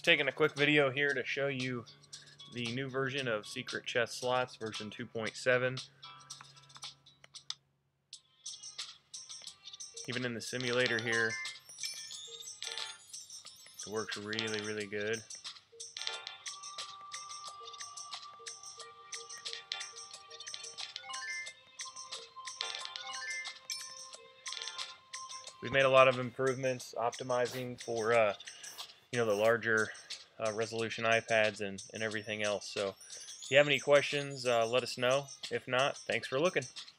taking a quick video here to show you the new version of Secret Chest Slots, version 2.7. Even in the simulator here, it works really good. We've made a lot of improvements, optimizing for the larger resolution iPads and everything else. So if you have any questions, let us know. If not, thanks for looking.